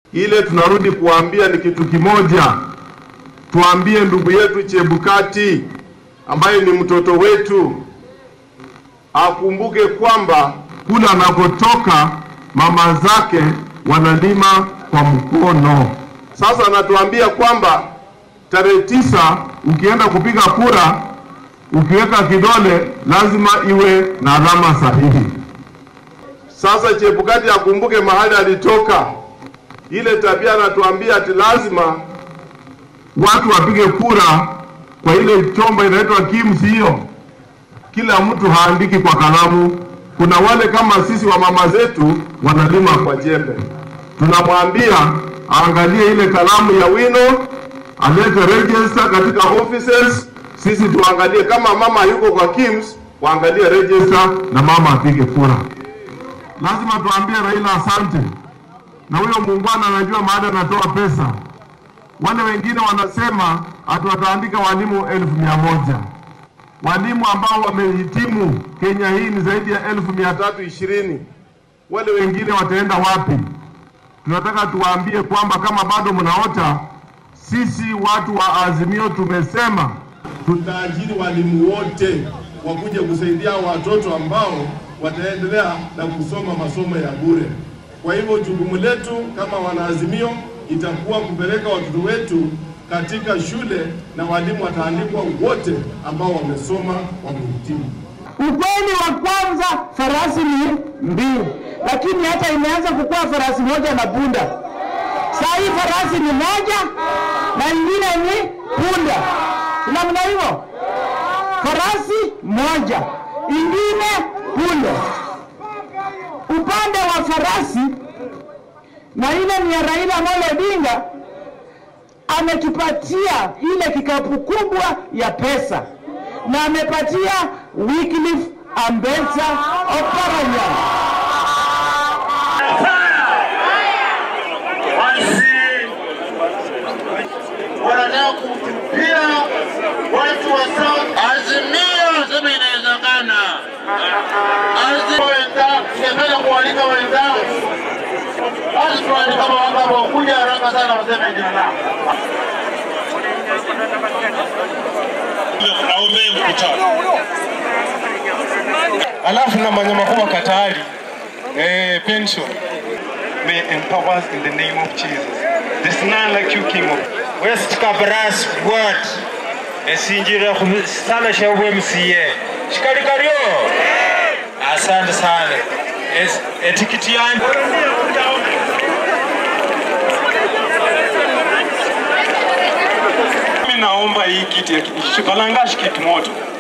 Ile tunarudi kuambia ni kitu kimoja. Tuambie ndugu yetu Chebukati ambaye ni mtoto wetu akumbuke kwamba kule anakotoka mama zake wanalima kwa mkono. Sasa anatuambia kwamba tarehe 9 ukienda kupiga kura, ukiweka kidole lazima iwe na alama sahihi. Sasa Chebukati akumbuke mahali alitoka. Ile tabia anatuambia ati lazima watu wapige kura kwa ile chombo inaitwa kiems hiyo. Kila mtu haandiki kwa kalamu. Kuna wale kama sisi wa mama zetu wanalima kwa jembe. Tunamwambia aangalie ile kalamu ya wino, alete register katika offices. Sisi tuangalie kama mama yuko kwa kiems, waangalie register na mama apige kura. Lazima tuambie Raila asante. Na huyo muungwana anajua mahali anatoa pesa. Wale wengine wanasema wataandika walimu 1,100. Walimu ambao wamehitimu Kenya hii ni zaidi ya 1,320. Wale wengine wataenda wapi? Tunataka tuwaambie kwamba kama bado mnaota, sisi watu wa Azimio tumesema tutaajiri walimu wote wakuje kusaidia watoto ambao wataendelea na kusoma masomo ya bure. Kwa hivyo jukumu letu kama wanaazimio itakuwa kupeleka watoto wetu katika shule na walimu wataandikwa wote ambao wamesoma wamehitimu. Ukweli wa kwanza, farasi ni mbili, lakini hata imeanza kukua farasi moja na punda. Sasa hii farasi ni moja na ingine ni punda. Namna hiyo. Farasi moja, ingine punda. Upande wa farasi na ile ni ya Raila Amolo Odinga, ametupatia ile kikapu kubwa ya pesa na amepatia Wycliffe Ambetsa Oparanya. Wanataka kupia watu wa South Azimio sema inawezekana. Azimio wenzangu, kualika wenzangu. Basi tuani kama wangapo kuja haraka sana waseme jina lao. Naombe mkutano. Alafu na manyama kubwa katari. Pension. May empower us in the name of Jesus. There's none like you, King of West Kabras word. Esinjira sana shawe MCA. Shikarikario. Asante sana. Etikiti yangu. Mimi naomba hii kiti ya kitu moto.